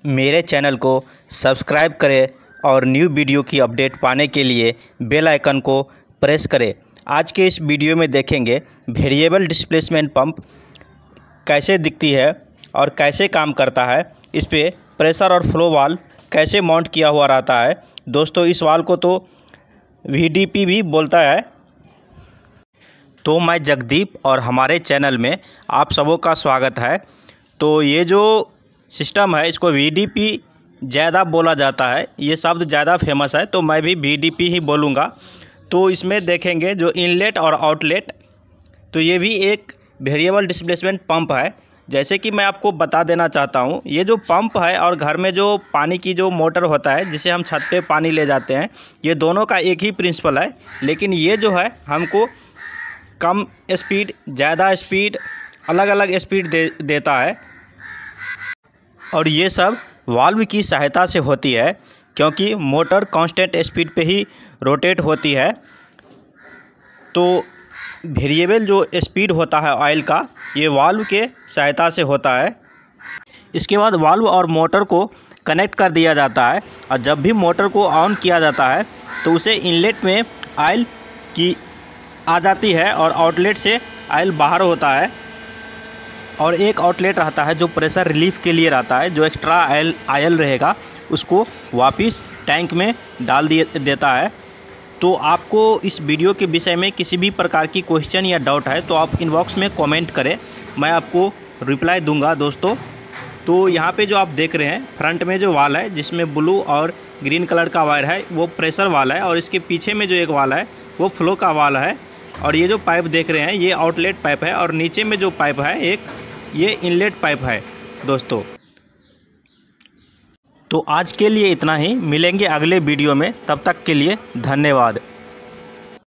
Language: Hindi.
मेरे चैनल को सब्सक्राइब करें और न्यू वीडियो की अपडेट पाने के लिए बेल आइकन को प्रेस करें। आज के इस वीडियो में देखेंगे वेरिएबल डिस्प्लेसमेंट पंप कैसे दिखती है और कैसे काम करता है। इस पे प्रेशर और फ्लो वाल्व कैसे माउंट किया हुआ रहता है। दोस्तों, इस वाल्व को तो VDP भी बोलता है। तो मैं जगदीप और हमारे चैनल में आप सबों का स्वागत है। तो ये जो सिस्टम है इसको VDP ज़्यादा बोला जाता है, ये शब्द ज़्यादा फेमस है, तो मैं भी VDP ही बोलूँगा। तो इसमें देखेंगे जो इनलेट और आउटलेट, तो ये भी एक वेरिएबल डिस्प्लेसमेंट पंप है। जैसे कि मैं आपको बता देना चाहता हूँ, ये जो पंप है और घर में जो पानी की जो मोटर होता है जिसे हम छत पे पानी ले जाते हैं, ये दोनों का एक ही प्रिंसिपल है। लेकिन ये जो है हमको कम स्पीड, ज़्यादा स्पीड, अलग अलग स्पीड देता है। और ये सब वाल्व की सहायता से होती है, क्योंकि मोटर कांस्टेंट स्पीड पे ही रोटेट होती है। तो वेरिएबल जो स्पीड होता है ऑयल का, ये वाल्व के सहायता से होता है। इसके बाद वाल्व और मोटर को कनेक्ट कर दिया जाता है, और जब भी मोटर को ऑन किया जाता है तो उसे इनलेट में ऑयल की आ जाती है और आउटलेट से ऑयल बाहर होता है। और एक आउटलेट रहता है जो प्रेशर रिलीफ के लिए रहता है, जो एक्स्ट्रा ऑयल रहेगा उसको वापस टैंक में डाल देता है। तो आपको इस वीडियो के विषय में किसी भी प्रकार की क्वेश्चन या डाउट है तो आप इनबॉक्स में कमेंट करें, मैं आपको रिप्लाई दूंगा। दोस्तों, तो यहाँ पे जो आप देख रहे हैं फ्रंट में जो वाल है जिसमें ब्लू और ग्रीन कलर का वायर है, वो प्रेशर वाल है। और इसके पीछे में जो एक वाल है वो फ्लो का वाल है। और ये जो पाइप देख रहे हैं ये आउटलेट पाइप है, और नीचे में जो पाइप है एक ये इनलेट पाइप है। दोस्तों, तो आज के लिए इतना ही, मिलेंगे अगले वीडियो में, तब तक के लिए धन्यवाद।